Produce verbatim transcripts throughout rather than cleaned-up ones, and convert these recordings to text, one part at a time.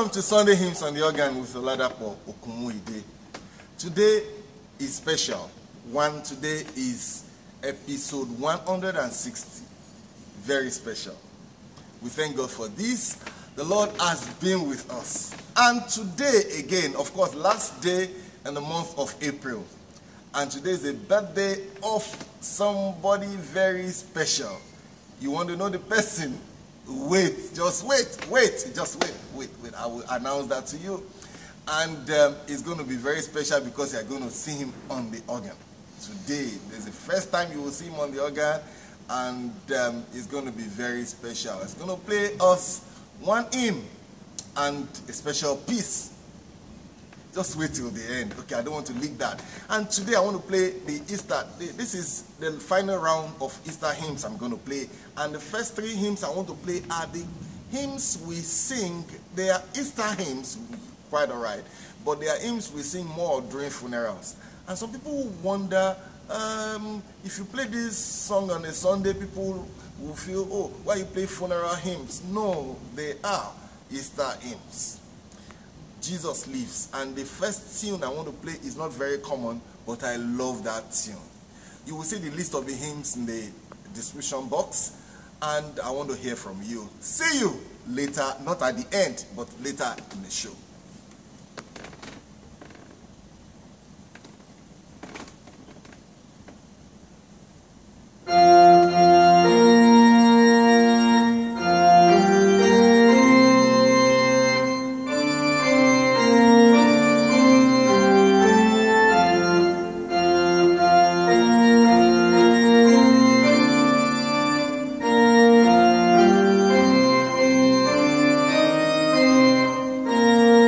Welcome to Sunday Hymns on the Organ with Oladapo Okumuide. Today is special. One today is episode one hundred sixty. Very special. We thank God for this. The Lord has been with us. And today again, of course, last day in the month of April. And today is the birthday of somebody very special. You want to know the person? Wait, just wait, wait, just wait, wait, wait. I will announce that to you. And um, it's going to be very special because you're going to see him on the organ. Today, there's the first time you will see him on the organ, and um, it's going to be very special. It's going to play us one hymn and a special piece. Just wait till the end. Okay, I don't want to leak that. And today I want to play the Easter. This is the final round of Easter hymns I'm going to play. And the first three hymns I want to play are the hymns we sing. They are Easter hymns, quite all right. But they are hymns we sing more during funerals. And some people wonder, um, if you play this song on a Sunday, people will feel, oh, why you play funeral hymns? No, they are Easter hymns. Jesus lives, and the first tune I want to play is not very common, but I love that tune. You will see the list of the hymns in the description box, and I want to hear from you. See you later, not at the end, but later in the show. Thank you.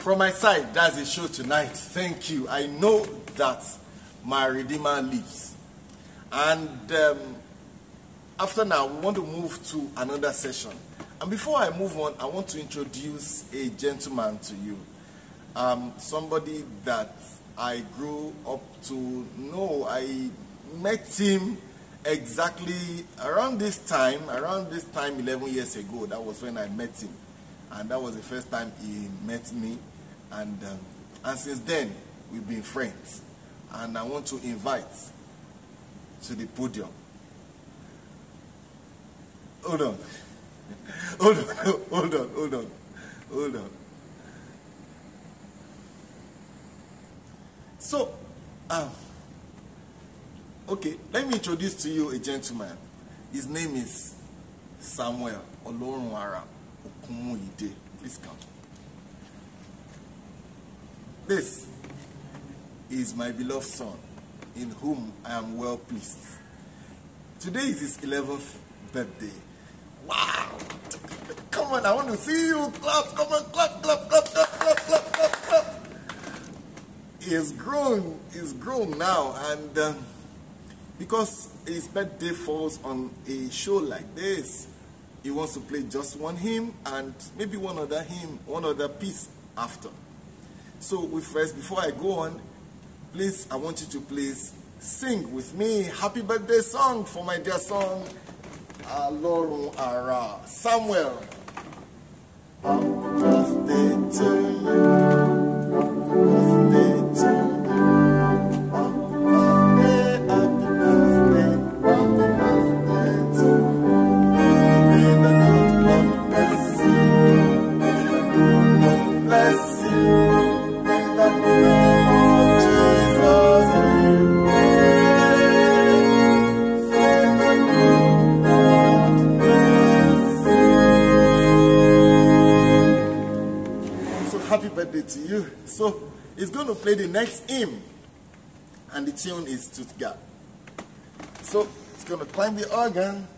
from my side, that's the show tonight. Thank you. I know that my Redeemer lives. And um, after now, we want to move to another session. And before I move on, I want to introduce a gentleman to you. Um, somebody that I grew up to know. I met him exactly around this time, around this time eleven years ago. That was when I met him. And that was the first time he met me. And, um, and since then, we've been friends. And I want to invite to the podium. Hold on. Hold on, hold on, hold on, hold on. So, um, okay, let me introduce to you a gentleman. His name is Samuel Olorunara Okumuide. Please come. This is my beloved son, in whom I am well pleased. Today is his eleventh birthday. Wow! Come on, I want to see you. Clap, come on, clap, clap, clap, clap, clap, clap, clap, clap. He has grown, he's grown now, and um, because his birthday falls on a show like this, he wants to play just one hymn and maybe one other hymn, one other piece after. So, we first, before I go on, please, I want you to please sing with me happy birthday song for my dear son, Olorunara. Samuel. Happy birthday to you. Birthday to you. Happy birthday, happy birthday, happy birthday to you. May the good Lord bless you. May the good Lord bless you. May the name of Jesus be praised. May the good Lord bless you. So happy birthday to you. So he's going to play the next hymn, and the tune is Stuttgart. So he's going to climb the organ.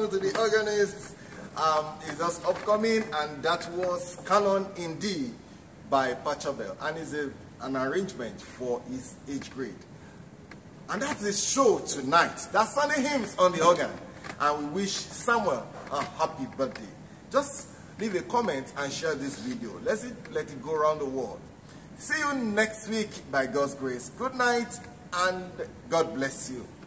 Oladapo to the organist um, is just upcoming, and that was Canon in D by Pachelbel, and is a, an arrangement for his age grade. And that's the show tonight. That's Sunday Hymns on the organ, and we wish Samuel a happy birthday. Just leave a comment and share this video. Let's it, let it go around the world. See you next week by God's grace. Good night and God bless you.